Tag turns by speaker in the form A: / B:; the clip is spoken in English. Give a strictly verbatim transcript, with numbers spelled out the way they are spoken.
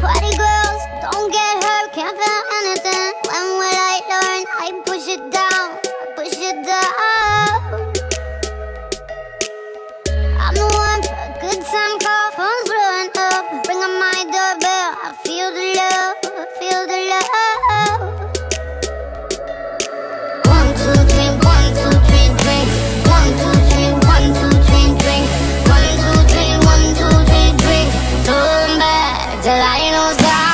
A: Party girls, don't get hurt, can't feel anything. When will I learn? I push it down, push it down. I'm the one for a good time call, phone's blowing up. Bring on my doorbell, I feel the love, I feel the love. One, two, three, one, two, three, drink. One, two, three, one, two, three, drink. One, two, three, one, two, three, drink. Turn back till I know God.